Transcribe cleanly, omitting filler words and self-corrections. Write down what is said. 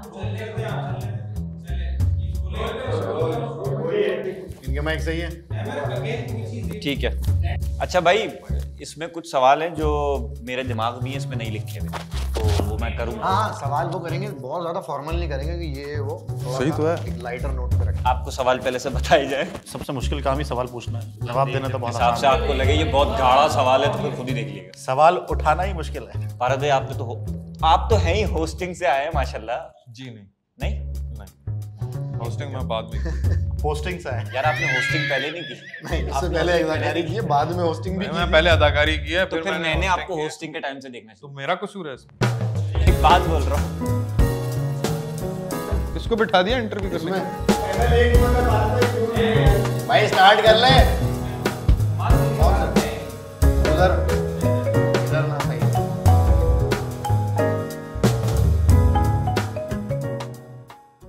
इनके माइक सही है? ठीक है। अच्छा भाई, इसमें कुछ सवाल हैं जो मेरे दिमाग में इसमें नहीं लिखे हुए, तो वो मैं करूँगा। हाँ, सवाल वो करेंगे, बहुत ज्यादा फॉर्मल नहीं करेंगे कि ये वो सही तो है। लाइटर नोट पे रखें। आपको सवाल पहले से बताए जाए। सबसे मुश्किल काम ही सवाल पूछना है, जवाब देना तो बहुत हिसाब से आसान आपको लगे ये बहुत गाढ़ा सवाल है तो फिर खुद ही देख लीजिएगा। है। सवाल उठाना ही मुश्किल है। पारद भाई, आप तो हैं ही, होस्टिंग से आए हैं माशाल्लाह। जी नहीं नहीं होस्टिंग में बाद में पोस्टिंग से है। यार, आपने होस्टिंग पहले नहीं की? नहीं, इससे पहले अदाकारी की है, बाद में होस्टिंग भी की। मैं पहले अदाकारी की है, तो फिर मैंने आपको hosting होस्टिंग के टाइम से देखना तो चाहिए। मेरा कसूर है इसमें। एक बात बोल रहा हूँ, किसको बिठा दिया इंटरव्यू करने? भाई स्टार्ट कर ले।